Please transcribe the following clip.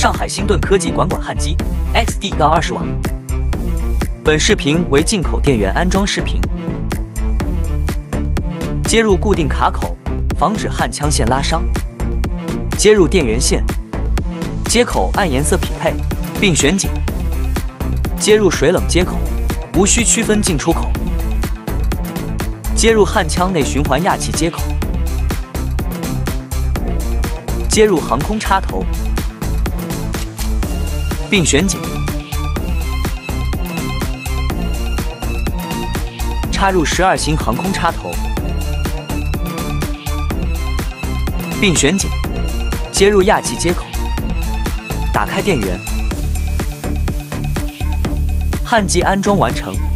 上海星盾科技管焊机 XD 到20瓦。本视频为进口电源安装视频。接入固定卡口，防止焊枪线拉伤。接入电源线，接口按颜色匹配，并选紧。接入水冷接口，无需区分进出口。接入焊枪内循环氩气接口。接入航空插头，并选紧。插入12型航空插头，并选紧。接入氩气接口，打开电源。焊机安装完成。